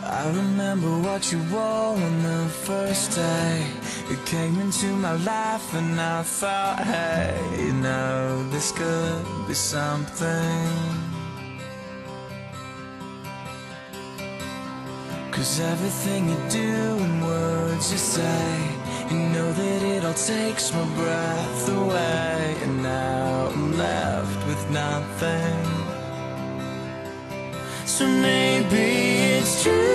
I remember what you wore on the first day. You came into my life and I thought, hey, you know, this could be something. 'Cause everything you do and words you say, you know that it all takes my breath away. And now I'm left with nothing. So maybe it's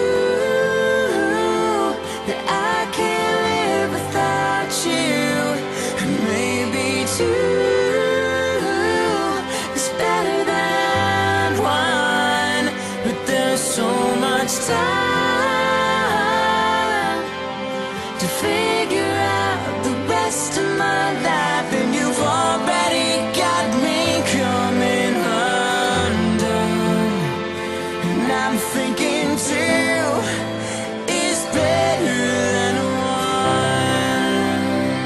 true that I can't live without you. And maybe two is better than one. But there's so much time to figure out the rest of my life, and you've already got me coming undone. And I'm thinking two is better than one.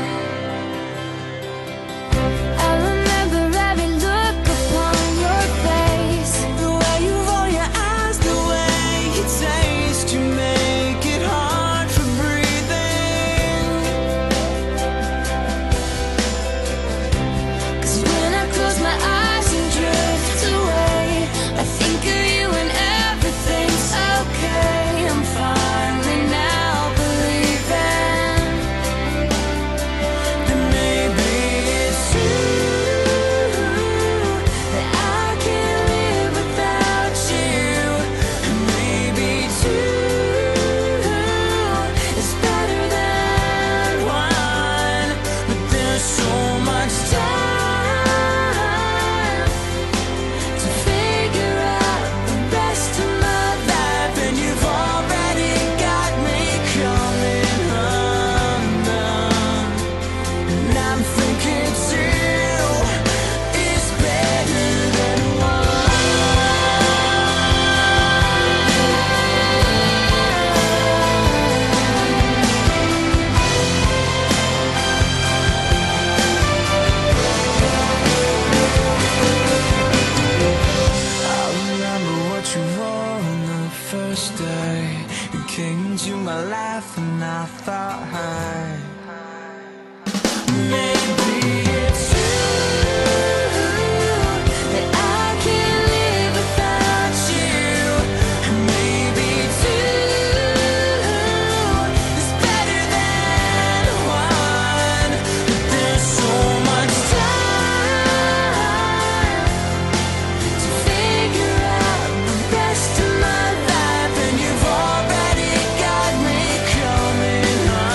I remember every look upon your face, The way you roll your eyes, the way you taste, you make it hard for breathing. 'cause when I close my eyes and drift away, I think of you and everything's okay. I'm finally now believing Then maybe it's true that I can't live without you. And maybe two is better than one. But there's so much time to figure out the rest of my life, and you've already got me coming undone. And I'm thinking two is better than I remember what you wore on the first day. You came into my life and I thought, hey, maybe it's true that I can't live without you. And maybe two is better than one. But there's so much time to figure out the rest of my life, and you've already got me coming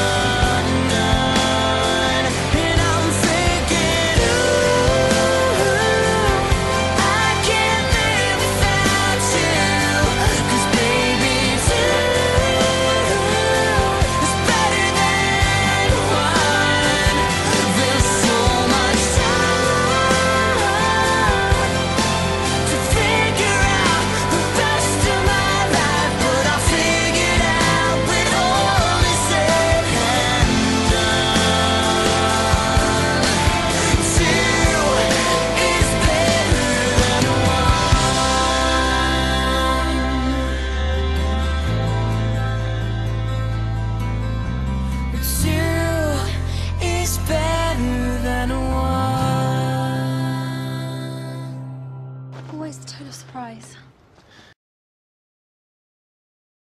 undone. And I'm thinking, ooh, I can't live without you. 'Cause baby, two is better than one. There's so much time to figure out the rest of my life, but I figured out when all is said and done, two is better than one. Two is better than one. always a total surprise.